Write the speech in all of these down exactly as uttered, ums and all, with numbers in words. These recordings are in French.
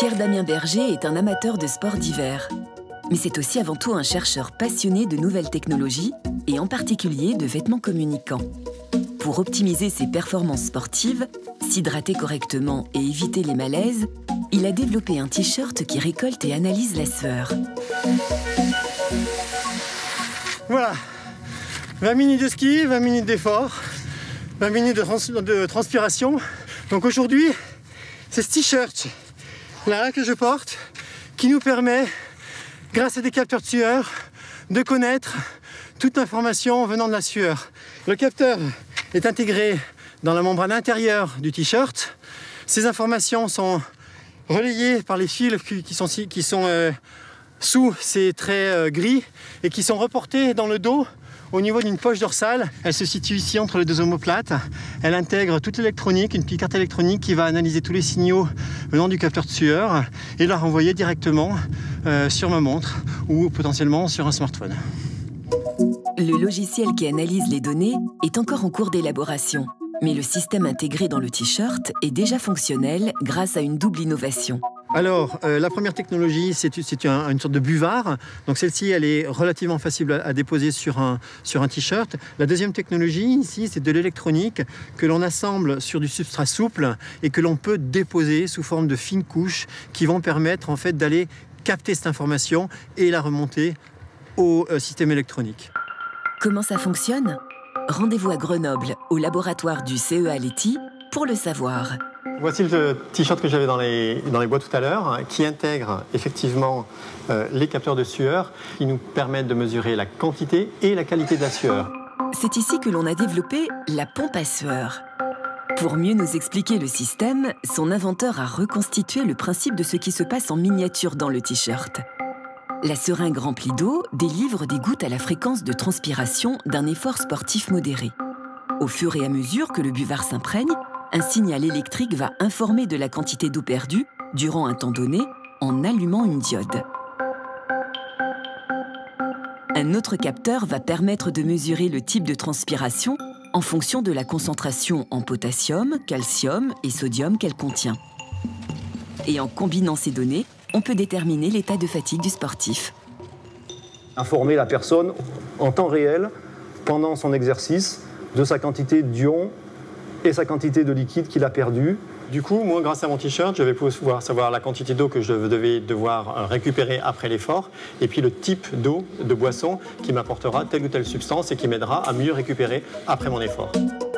Pierre-Damien Berger est un amateur de sports d'hiver. Mais c'est aussi avant tout un chercheur passionné de nouvelles technologies et en particulier de vêtements communicants. Pour optimiser ses performances sportives, s'hydrater correctement et éviter les malaises, il a développé un t-shirt qui récolte et analyse la sueur. Voilà, vingt minutes de ski, vingt minutes d'effort, vingt minutes de, trans de transpiration. Donc aujourd'hui, c'est ce t-shirt là que je porte qui nous permet, grâce à des capteurs de sueur, de connaître toute l'information venant de la sueur. Le capteur est intégré dans la membrane intérieure du t-shirt. Ces informations sont relayées par les fils qui sont, qui sont euh, sous ces traits euh, gris et qui sont reportés dans le dos au niveau d'une poche dorsale. Elle se situe ici entre les deux omoplates. Elle intègre toute l'électronique, une petite carte électronique qui va analyser tous les signaux venant du capteur de sueur et la renvoyer directement euh, sur ma montre ou potentiellement sur un smartphone. Le logiciel qui analyse les données est encore en cours d'élaboration, mais le système intégré dans le t-shirt est déjà fonctionnel grâce à une double innovation. Alors, euh, la première technologie, c'est un, une sorte de buvard. Donc celle-ci, elle est relativement facile à, à déposer sur un, sur un t-shirt. La deuxième technologie, ici, c'est de l'électronique que l'on assemble sur du substrat souple et que l'on peut déposer sous forme de fines couches qui vont permettre en fait d'aller capter cette information et la remonter au euh, système électronique. Comment ça fonctionne? Rendez-vous à Grenoble, au laboratoire du C E A Leti, pour le savoir. Voici le t-shirt que j'avais dans les, dans les boîtes tout à l'heure, qui intègre effectivement euh, les capteurs de sueur qui nous permettent de mesurer la quantité et la qualité de la sueur. C'est ici que l'on a développé la pompe à sueur. Pour mieux nous expliquer le système, son inventeur a reconstitué le principe de ce qui se passe en miniature dans le t-shirt. La seringue remplie d'eau délivre des gouttes à la fréquence de transpiration d'un effort sportif modéré. Au fur et à mesure que le buvard s'imprègne, un signal électrique va informer de la quantité d'eau perdue durant un temps donné en allumant une diode. Un autre capteur va permettre de mesurer le type de transpiration en fonction de la concentration en potassium, calcium et sodium qu'elle contient. Et en combinant ces données, on peut déterminer l'état de fatigue du sportif. Informer la personne en temps réel, pendant son exercice, de sa quantité d'ions et sa quantité de liquide qu'il a perdu. Du coup, moi, grâce à mon t-shirt, je vais pouvoir savoir la quantité d'eau que je devais devoir récupérer après l'effort et puis le type d'eau, de boisson qui m'apportera telle ou telle substance et qui m'aidera à mieux récupérer après mon effort.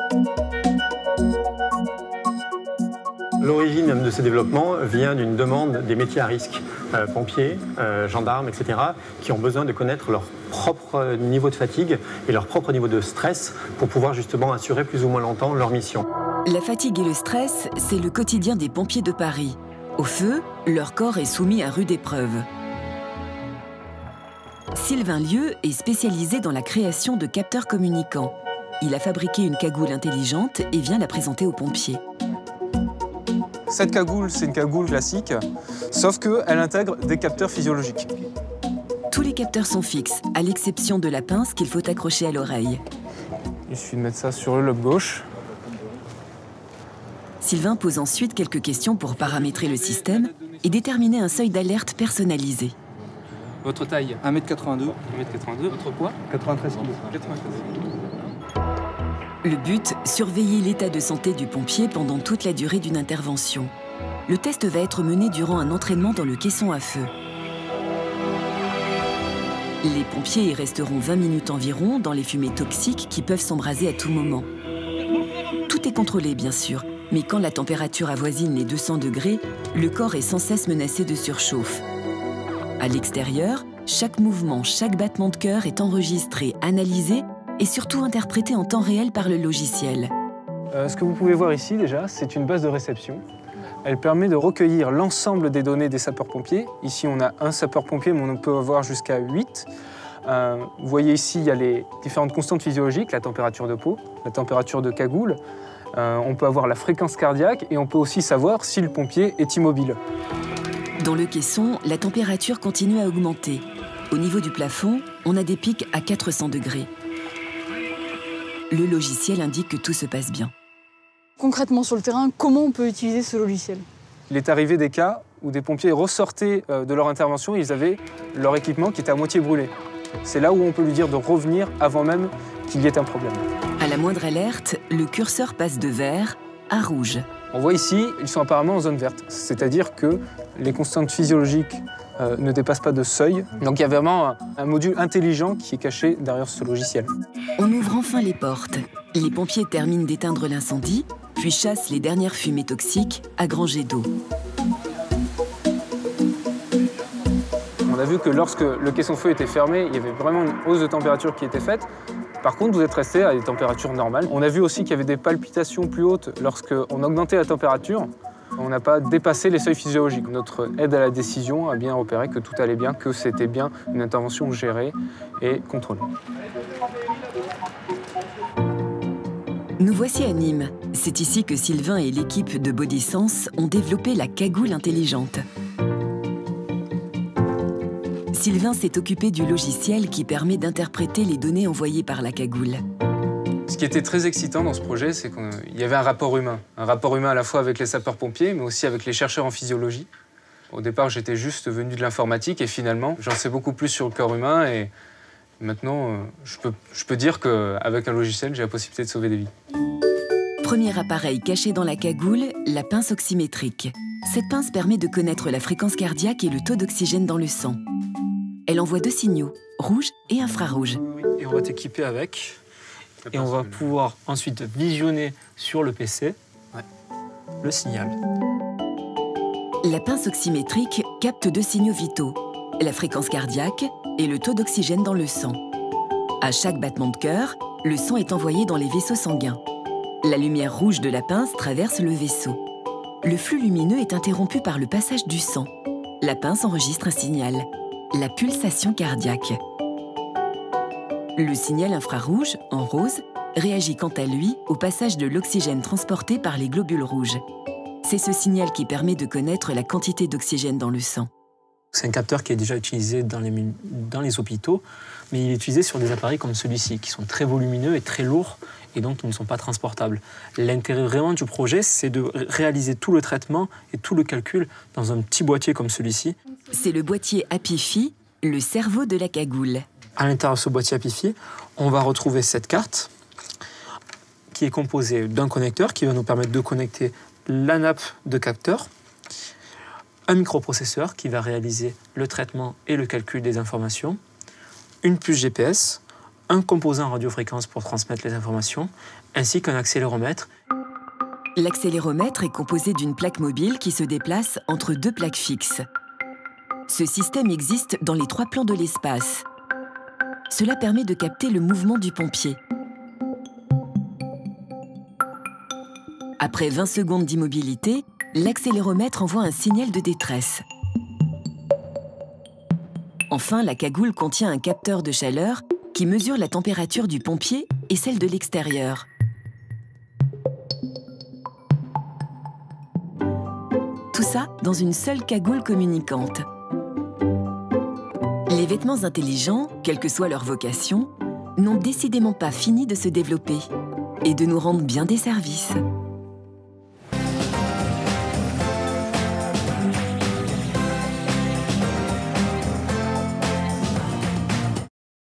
L'origine même de ces développements vient d'une demande des métiers à risque, euh, pompiers, euh, gendarmes, et cetera, qui ont besoin de connaître leur propre niveau de fatigue et leur propre niveau de stress pour pouvoir justement assurer plus ou moins longtemps leur mission. La fatigue et le stress, c'est le quotidien des pompiers de Paris. Au feu, leur corps est soumis à rude épreuve. Sylvain Lieu est spécialisé dans la création de capteurs communicants. Il a fabriqué une cagoule intelligente et vient la présenter aux pompiers. Cette cagoule, c'est une cagoule classique, sauf qu'elle intègre des capteurs physiologiques. Tous les capteurs sont fixes, à l'exception de la pince qu'il faut accrocher à l'oreille. Il suffit de mettre ça sur le lobe gauche. Sylvain pose ensuite quelques questions pour paramétrer le système et déterminer un seuil d'alerte personnalisé. Votre taille? un mètre quatre-vingt-deux. un mètre quatre-vingt-deux. Votre poids? quatre-vingt-treize kilos. quatre-vingt-treize kilos. Le but, surveiller l'état de santé du pompier pendant toute la durée d'une intervention. Le test va être mené durant un entraînement dans le caisson à feu. Les pompiers y resteront vingt minutes environ dans les fumées toxiques qui peuvent s'embraser à tout moment. Tout est contrôlé, bien sûr, mais quand la température avoisine les deux cents degrés, le corps est sans cesse menacé de surchauffe. À l'extérieur, chaque mouvement, chaque battement de cœur est enregistré, analysé et surtout interprété en temps réel par le logiciel. Euh, ce que vous pouvez voir ici déjà, c'est une base de réception. Elle permet de recueillir l'ensemble des données des sapeurs-pompiers. Ici, on a un sapeur-pompier, mais on peut avoir jusqu'à huit. Euh, vous voyez ici, il y a les différentes constantes physiologiques, la température de peau, la température de cagoule. Euh, on peut avoir la fréquence cardiaque et on peut aussi savoir si le pompier est immobile. Dans le caisson, la température continue à augmenter. Au niveau du plafond, on a des pics à quatre cents degrés. Le logiciel indique que tout se passe bien. Concrètement sur le terrain, comment on peut utiliser ce logiciel? Il est arrivé des cas où des pompiers ressortaient de leur intervention et ils avaient leur équipement qui était à moitié brûlé. C'est là où on peut lui dire de revenir avant même qu'il y ait un problème. À la moindre alerte, le curseur passe de vert à rouge. On voit ici, ils sont apparemment en zone verte, c'est-à-dire que les constantes physiologiques euh, ne dépassent pas de seuil. Donc il y a vraiment un, un module intelligent qui est caché derrière ce logiciel. On ouvre enfin les portes. Les pompiers terminent d'éteindre l'incendie, puis chassent les dernières fumées toxiques à grands jets d'eau. On a vu que lorsque le caisson feu était fermé, il y avait vraiment une hausse de température qui était faite. Par contre, vous êtes resté à des températures normales. On a vu aussi qu'il y avait des palpitations plus hautes lorsqu'on augmentait la température. On n'a pas dépassé les seuils physiologiques. Notre aide à la décision a bien repéré que tout allait bien, que c'était bien une intervention gérée et contrôlée. Nous voici à Nîmes. C'est ici que Sylvain et l'équipe de Bodysense ont développé la cagoule intelligente. Sylvain s'est occupé du logiciel qui permet d'interpréter les données envoyées par la cagoule. Ce qui était très excitant dans ce projet, c'est qu'il y avait un rapport humain. Un rapport humain à la fois avec les sapeurs-pompiers, mais aussi avec les chercheurs en physiologie. Au départ, j'étais juste venu de l'informatique et finalement, j'en sais beaucoup plus sur le corps humain. Et maintenant, je peux, je peux dire qu'avec un logiciel, j'ai la possibilité de sauver des vies. Premier appareil caché dans la cagoule, la pince oxymétrique. Cette pince permet de connaître la fréquence cardiaque et le taux d'oxygène dans le sang. Elle envoie deux signaux, rouge et infrarouge. Et on va t'équiper avec. Et on va pouvoir ensuite visionner sur le P C ouais. le signal. La pince oxymétrique capte deux signaux vitaux, la fréquence cardiaque et le taux d'oxygène dans le sang. À chaque battement de cœur, le sang est envoyé dans les vaisseaux sanguins. La lumière rouge de la pince traverse le vaisseau. Le flux lumineux est interrompu par le passage du sang. La pince enregistre un signal, la pulsation cardiaque. Le signal infrarouge, en rose, réagit quant à lui au passage de l'oxygène transporté par les globules rouges. C'est ce signal qui permet de connaître la quantité d'oxygène dans le sang. C'est un capteur qui est déjà utilisé dans les, dans les hôpitaux, mais il est utilisé sur des appareils comme celui-ci, qui sont très volumineux et très lourds, et donc ne sont pas transportables. L'intérêt vraiment du projet, c'est de réaliser tout le traitement et tout le calcul dans un petit boîtier comme celui-ci. C'est le boîtier Apify, le cerveau de la cagoule. À l'intérieur de ce boîtier Apify, on va retrouver cette carte qui est composée d'un connecteur qui va nous permettre de connecter la nappe de capteurs, un microprocesseur qui va réaliser le traitement et le calcul des informations, une puce G P S, un composant radiofréquence pour transmettre les informations, ainsi qu'un accéléromètre. L'accéléromètre est composé d'une plaque mobile qui se déplace entre deux plaques fixes. Ce système existe dans les trois plans de l'espace. Cela permet de capter le mouvement du pompier. Après vingt secondes d'immobilité, l'accéléromètre envoie un signal de détresse. Enfin, la cagoule contient un capteur de chaleur qui mesure la température du pompier et celle de l'extérieur. Tout ça dans une seule cagoule communicante. Les vêtements intelligents, quelle que soit leur vocation, n'ont décidément pas fini de se développer et de nous rendre bien des services.